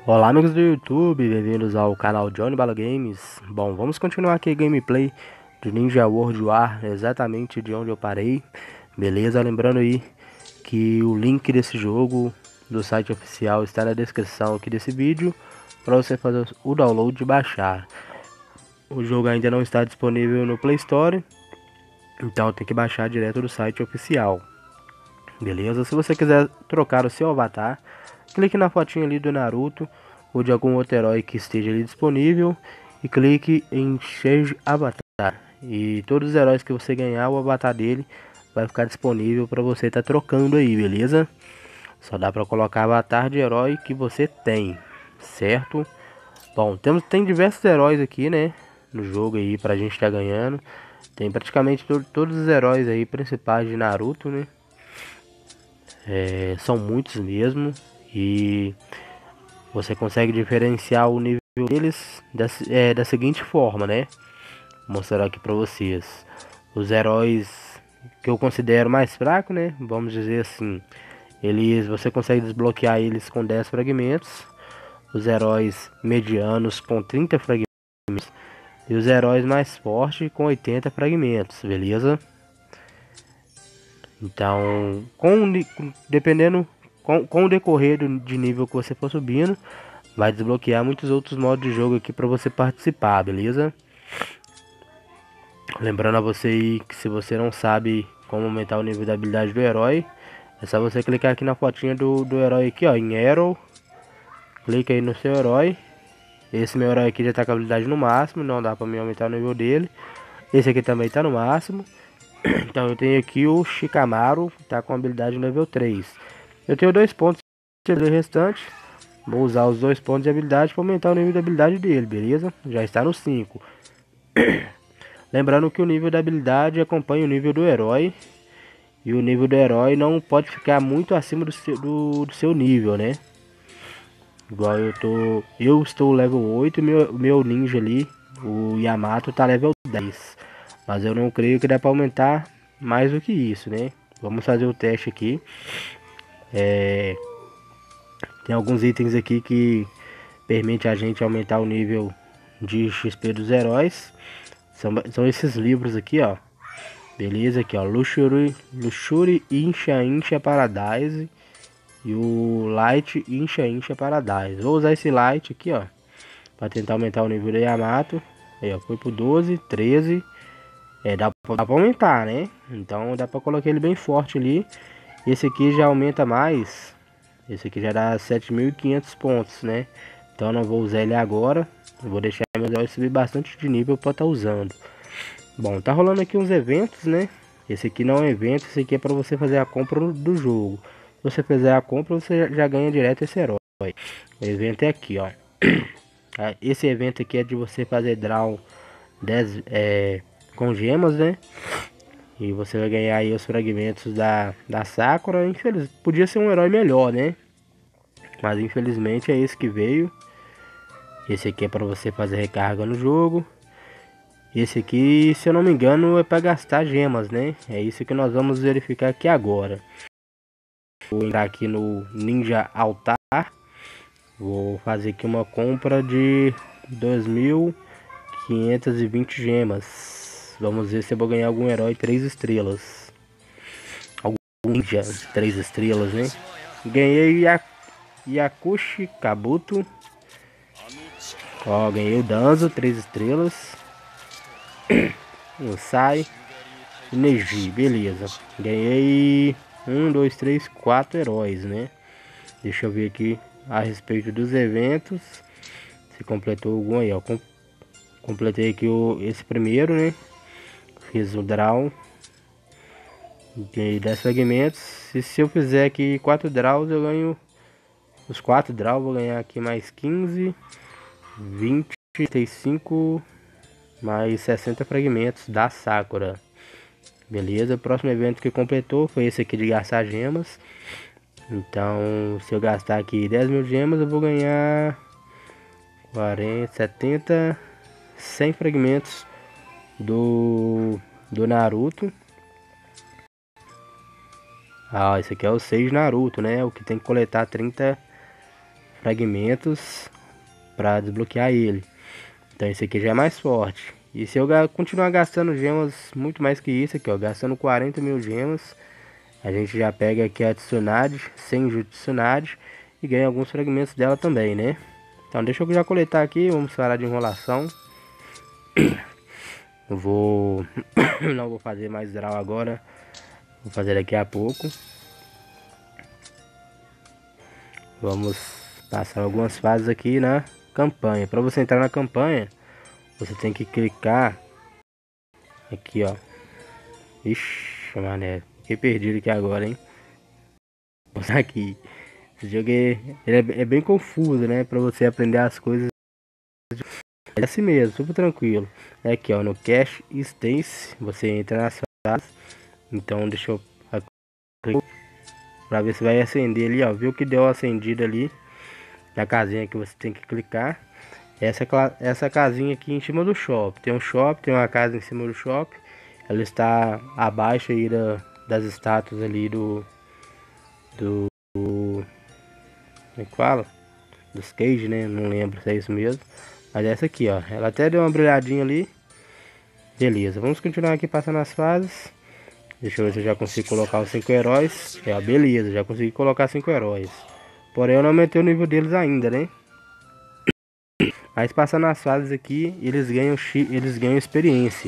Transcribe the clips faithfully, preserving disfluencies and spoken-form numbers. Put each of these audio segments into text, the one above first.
Olá amigos do YouTube, bem-vindos ao canal Johnny Bala Games. Bom, vamos continuar aqui a gameplay de Ninja World War, exatamente de onde eu parei. Beleza? Lembrando aí que o link desse jogo do site oficial está na descrição aqui desse vídeo, para você fazer o download e baixar. O jogo ainda não está disponível no Play Store, então tem que baixar direto do site oficial. Beleza? Se você quiser trocar o seu avatar, clique na fotinha ali do Naruto ou de algum outro herói que esteja ali disponível e clique em Change Avatar. E todos os heróis que você ganhar, o avatar dele vai ficar disponível para você estar tá trocando aí, beleza? Só dá para colocar avatar de herói que você tem, certo? Bom, temos, tem diversos heróis aqui, né? No jogo aí pra gente estar tá ganhando. Tem praticamente to todos os heróis aí principais de Naruto, né? É, são muitos mesmo. E você consegue diferenciar o nível deles da, é, da seguinte forma, né? Vou mostrar aqui pra vocês. Os heróis que eu considero mais fracos, né? Vamos dizer assim. Eles, você consegue desbloquear eles com dez fragmentos. Os heróis medianos com trinta fragmentos. E os heróis mais fortes com oitenta fragmentos, beleza? Então, com, dependendo, com, com o decorrer do, de nível que você for subindo, vai desbloquear muitos outros modos de jogo aqui para você participar, beleza? Lembrando a você aí que se você não sabe como aumentar o nível da habilidade do herói, é só você clicar aqui na fotinha do, do herói aqui, ó, em Arrow. Clica aí no seu herói. Esse meu herói aqui já tá com a habilidade no máximo, não dá para me aumentar o nível dele. Esse aqui também tá no máximo. Então eu tenho aqui o Shikamaru, tá com habilidade nível três. Eu tenho dois pontos de restante. Vou usar os dois pontos de habilidade para aumentar o nível de habilidade dele, beleza? Já está no cinco. Lembrando que o nível da habilidade acompanha o nível do herói. E o nível do herói não pode ficar muito acima do seu, do, do seu nível, né? Igual eu tô. Eu estou level oito e meu, meu ninja ali, o Yamato, tá level dez. Mas eu não creio que dá para aumentar mais do que isso, né? Vamos fazer o teste aqui. É, tem alguns itens aqui que permite a gente aumentar o nível de X P dos heróis. São, são esses livros aqui, ó. Beleza, aqui, ó. Luxury, Luxury Incha Incha Paradise. E o Light Incha Incha Paradise. Vou usar esse Light aqui, ó. Pra tentar aumentar o nível do Yamato. Aí, ó. Foi pro doze, treze. É, dá pra, dá pra aumentar, né? Então dá pra colocar ele bem forte ali. Esse aqui já aumenta mais. Esse aqui já dá sete mil e quinhentos pontos, né? Então eu não vou usar ele agora. Eu vou deixar meus heróis subir bastante de nível para estar tá usando. Bom, tá rolando aqui uns eventos, né? Esse aqui não é um evento, esse aqui é para você fazer a compra do jogo. Se você fizer a compra, você já ganha direto esse herói. O evento é aqui, ó. Esse evento aqui é de você fazer draw dez, é, com gemas, né? E você vai ganhar aí os fragmentos da, da Sakura. Infeliz... Podia ser um herói melhor, né? Mas infelizmente é esse que veio. Esse aqui é para você fazer recarga no jogo. Esse aqui, se eu não me engano, é para gastar gemas, né? É isso que nós vamos verificar aqui agora. Vou entrar aqui no Ninja Altar. Vou fazer aqui uma compra de dois mil quinhentas e vinte gemas. Vamos ver se eu vou ganhar algum herói três estrelas. Algum ninja três estrelas, né? Ganhei a Yakushi Kabuto. Ó, ganhei o Danzo, três estrelas. Um sai. Neji, beleza. Ganhei um, dois, três, quatro heróis, né? Deixa eu ver aqui a respeito dos eventos. Se completou algum aí, ó. Com, completei aqui o, esse primeiro, né? Fiz o draw. Ganhei dez fragmentos. E se eu fizer aqui quatro draws, eu ganho os quatro draws. Vou ganhar aqui mais quinze, vinte, trinta e cinco, mais sessenta fragmentos da Sakura. Beleza, o próximo evento que completou foi esse aqui de gastar gemas. Então, se eu gastar aqui dez mil gemas, eu vou ganhar quarenta, setenta, cem fragmentos do, do Naruto. Ah, esse aqui é o seis Naruto, né? O que tem que coletar trinta fragmentos para desbloquear ele. Então esse aqui já é mais forte. E se eu continuar gastando gemas muito mais que isso aqui, ó, gastando quarenta mil gemas, a gente já pega aqui a Tsunade, Senju Tsunade, e ganha alguns fragmentos dela também, né? Então deixa eu já coletar aqui, vamos parar de enrolação. Eu vou... não vou fazer mais draw agora, vou fazer daqui a pouco. Vamos passar algumas fases aqui na campanha. Para você entrar na campanha, você tem que clicar aqui, ó. Ixi, mané, fiquei perdido aqui agora, hein? Vou passar aqui. Esse jogo é, ele é, é bem confuso, né? Para você aprender as coisas. É assim mesmo, super tranquilo. É aqui, ó, no Cache Stance, você entra nas fases. Então deixa eu para ver se vai acender ali, ó. Viu que deu acendida ali na casinha que você tem que clicar. Essa, essa casinha aqui em cima do shopping. Tem um shopping, tem uma casa em cima do shopping. Ela está abaixo aí da, das estátuas ali do... Do... Como é que fala? Dos Cage, né? Não lembro se é isso mesmo. Mas essa aqui, ó. Ela até deu uma brilhadinha ali. Beleza, vamos continuar aqui passando as fases. Deixa eu ver se eu já consigo colocar os cinco heróis. É, ó, beleza, já consegui colocar cinco heróis. Porém eu não aumentei o nível deles ainda, né? Mas passando as fases aqui, eles ganham, eles ganham experiência.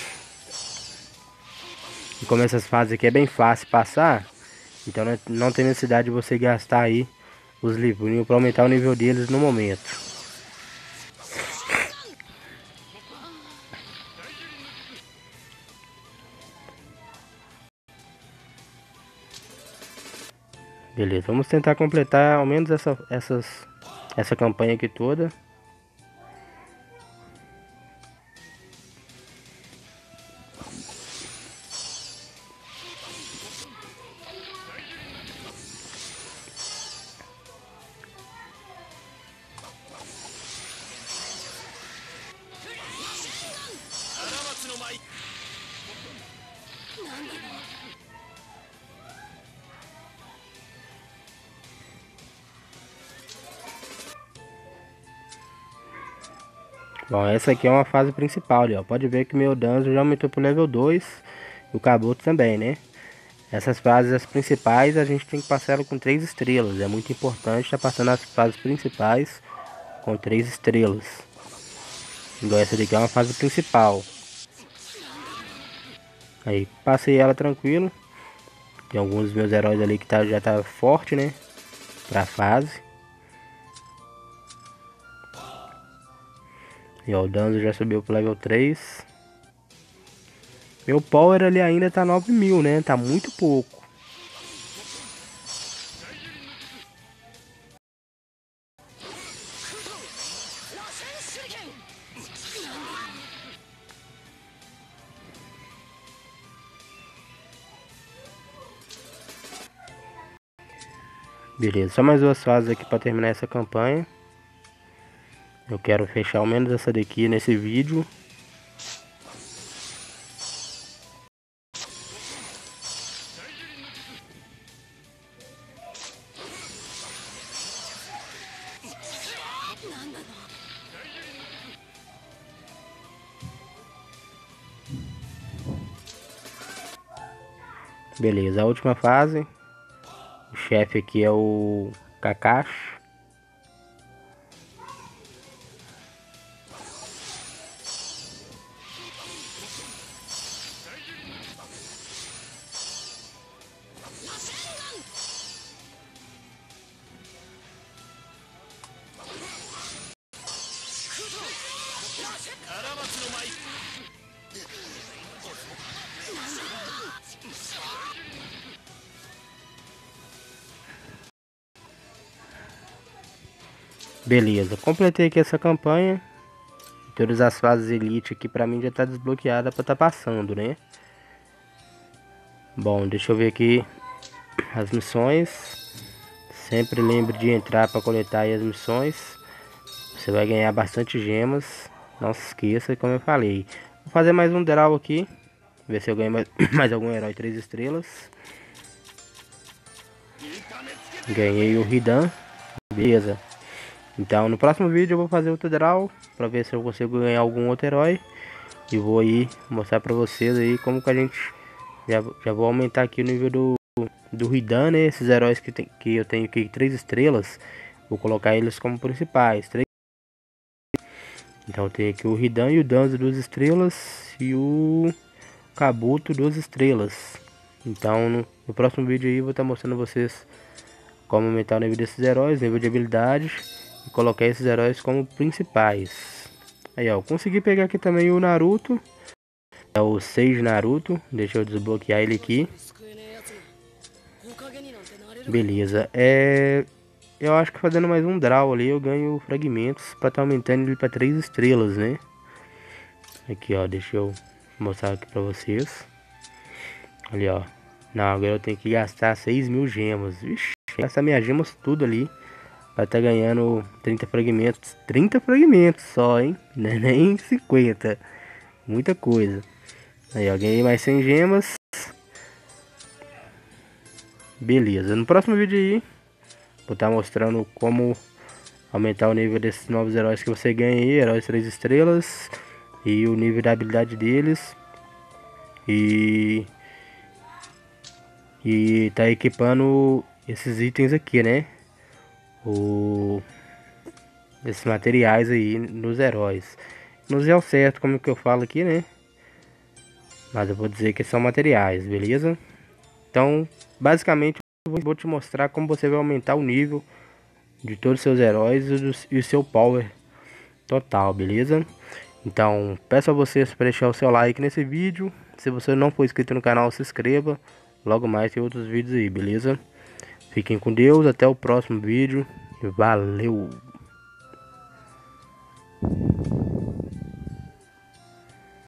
E como essas fases aqui é bem fácil passar, então não tem necessidade de você gastar aí os livrinhos para aumentar o nível deles no momento. Beleza, vamos tentar completar ao menos essa, essas, essa campanha aqui toda. Bom, essa aqui é uma fase principal ali, ó. Pode ver que meu Danzo já aumentou pro level dois. E o Kabuto também, né? Essas fases as principais a gente tem que passar ela com três estrelas. É muito importante estar tá passando as fases principais com três estrelas. Igual essa daqui é uma fase principal. Aí, passei ela tranquilo. Tem alguns dos meus heróis ali que tá, já tá forte, né? Pra fase. E ó, o Danzo já subiu pro level três. Meu power ali ainda tá nove mil, né? Tá muito pouco. Beleza, só mais duas fases aqui para terminar essa campanha. Eu quero fechar ao menos essa daqui nesse vídeo. Beleza, a última fase. O chefe aqui é o Kakashi. Beleza, completei aqui essa campanha. Todas as fases elite aqui pra mim já tá desbloqueada pra tá passando, né? Bom, deixa eu ver aqui as missões. Sempre lembre de entrar para coletar aí as missões. Você vai ganhar bastante gemas. Não se esqueça, como eu falei. Vou fazer mais um draw aqui. Ver se eu ganho mais, mais algum herói três estrelas. Ganhei o Hidan. Beleza. Então no próximo vídeo eu vou fazer outro draw pra ver se eu consigo ganhar algum outro herói. E vou aí mostrar pra vocês aí como que a gente já, já vou aumentar aqui o nível do do Hidan, né? Esses heróis que, tem, que eu tenho aqui três estrelas, vou colocar eles como principais. Três. Então eu tenho aqui o Hidan e o Danzo duas estrelas e o Kabuto duas estrelas. Então no, no próximo vídeo aí eu vou estar mostrando a vocês como aumentar o nível desses heróis, nível de habilidade, e colocar esses heróis como principais. Aí ó, consegui pegar aqui também o Naruto, é o seis Naruto. Deixa eu desbloquear ele aqui. Beleza, é... eu acho que fazendo mais um draw ali eu ganho fragmentos para estar tá aumentando ele para três estrelas, né? Aqui ó, deixa eu mostrar aqui para vocês. Ali ó, não, agora eu tenho que gastar seis mil gemas. Vixe, gastar minhas gemas tudo ali para estar tá ganhando trinta fragmentos. trinta fragmentos só, hein? Não é nem cinquenta. Muita coisa. Aí ó, ganhei mais cem gemas. Beleza, no próximo vídeo aí vou estar mostrando como aumentar o nível desses novos heróis que você ganha aí, heróis três estrelas, e o nível da habilidade deles. E e tá equipando esses itens aqui, né? O esses materiais aí nos heróis. Não sei ao certo como que eu falo aqui, né? Mas eu vou dizer que são materiais, beleza? Então, basicamente eu vou te mostrar como você vai aumentar o nível de todos os seus heróis e o seu power total, beleza? Então peço a vocês para deixar o seu like nesse vídeo. Se você não for inscrito no canal, se inscreva. Logo mais tem outros vídeos aí, beleza? Fiquem com Deus, até o próximo vídeo e valeu!